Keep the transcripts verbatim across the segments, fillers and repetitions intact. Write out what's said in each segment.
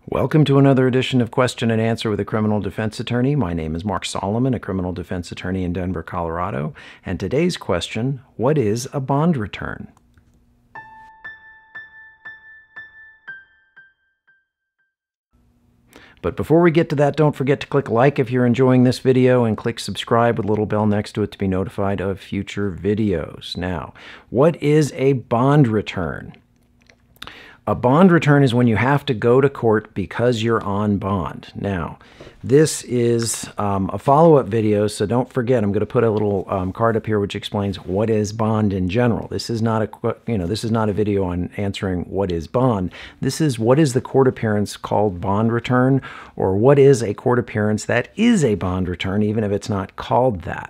Welcome to another edition of Question and Answer with a Criminal Defense Attorney. My name is Mark Solomon, a criminal defense attorney in Denver, Colorado. And today's question, what is a bond return? But before we get to that, don't forget to click like if you're enjoying this video and click subscribe with a little bell next to it to be notified of future videos. Now, what is a bond return? A bond return is when you have to go to court because you're on bond. Now, this is um, a follow-up video, so don't forget, I'm going to put a little um, card up here which explains what is bond in general. This is not a, you know, this is not a video on answering what is bond. This is what is the court appearance called bond return, or what is a court appearance that is a bond return, even if it's not called that.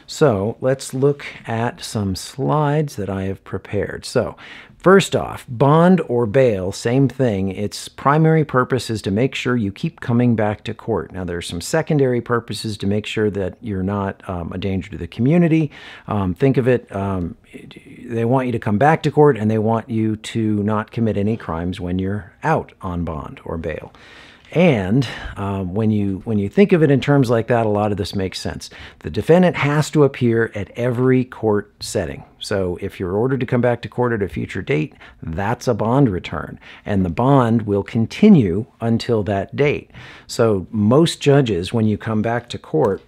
So let's look at some slides that I have prepared. So first off, bond or bail, same thing. Its primary purpose is to make sure you keep coming back to court. Now, there's some secondary purposes to make sure that you're not um, a danger to the community. Um, think of it, um, they want you to come back to court and they want you to not commit any crimes when you're out on bond or bail. And um, when you when you think of it in terms like that, a lot of this makes sense. The defendant has to appear at every court setting. So if you're ordered to come back to court at a future date, that's a bond return. And the bond will continue until that date. So most judges, when you come back to court,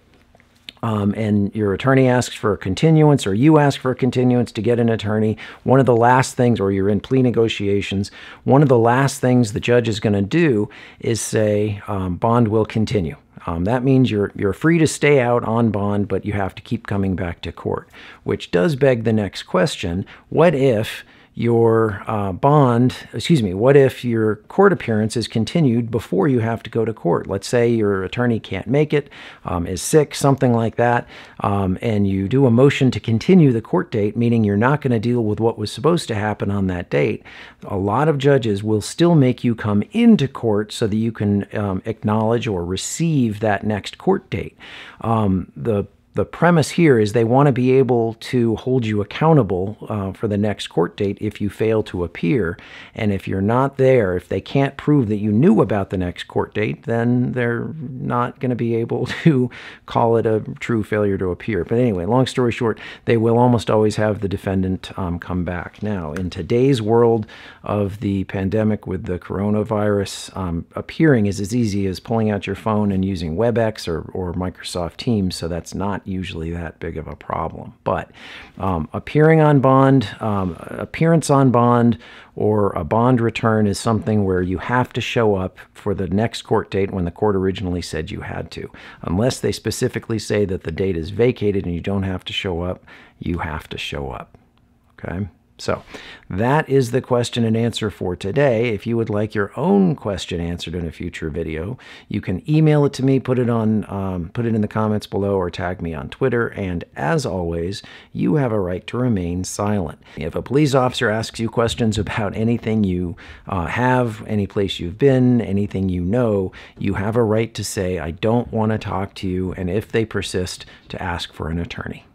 Um, and your attorney asks for a continuance, or you ask for a continuance to get an attorney, one of the last things, or you're in plea negotiations, one of the last things the judge is going to do is say um, bond will continue. Um, that means you're, you're free to stay out on bond, but you have to keep coming back to court, which does beg the next question. What if your uh, bond, excuse me, what if your court appearance is continued before you have to go to court? Let's say your attorney can't make it, um, is sick, something like that, um, and you do a motion to continue the court date, meaning you're not going to deal with what was supposed to happen on that date. A lot of judges will still make you come into court so that you can um, acknowledge or receive that next court date. Um, the The premise here is they want to be able to hold you accountable uh, for the next court date if you fail to appear. And if you're not there, if they can't prove that you knew about the next court date, then they're not going to be able to call it a true failure to appear. But anyway, long story short, they will almost always have the defendant um, come back. Now, in today's world of the pandemic with the coronavirus, um, appearing is as easy as pulling out your phone and using WebEx or, or Microsoft Teams, so that's not usually that big of a problem. But um, appearing on bond, um, appearance on bond, or a bond return is something where you have to show up for the next court date when the court originally said you had to. Unless they specifically say that the date is vacated and you don't have to show up, you have to show up. Okay? So that is the question and answer for today. If you would like your own question answered in a future video, you can email it to me, put it on, um, put it in the comments below, or tag me on Twitter. And as always, you have a right to remain silent. If a police officer asks you questions about anything you uh, have, any place you've been, anything you know, you have a right to say, I don't want to talk to you, and if they persist, to ask for an attorney.